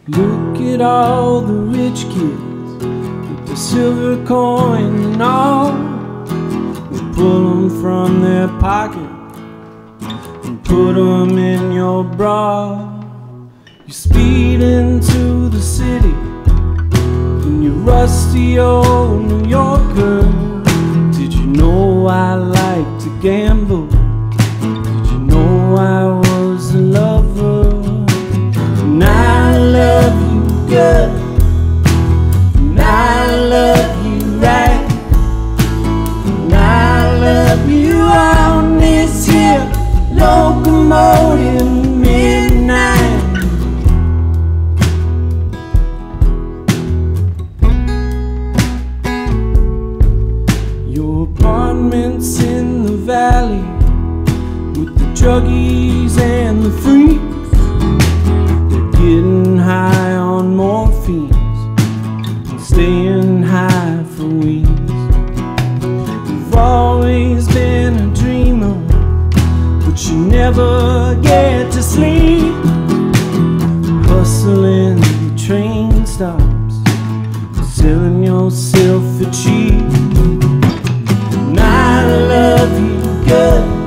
Look at all the rich kids with the silver coin and all. You pull them from their pocket and put them in your bra. You speed into the city in your rusty old New Yorker. Did you know I like to gamble? Did you know I was a lover? And I love you good, and I love you right, and I love you on this here locomotive midnight. Your apartment's in the valley with the druggies and the freaks. They're getting high on morphines and staying high for weeks. You've always been a dreamer, but you never get to sleep. Hustling the train stops, selling yourself for cheap. And I love you good,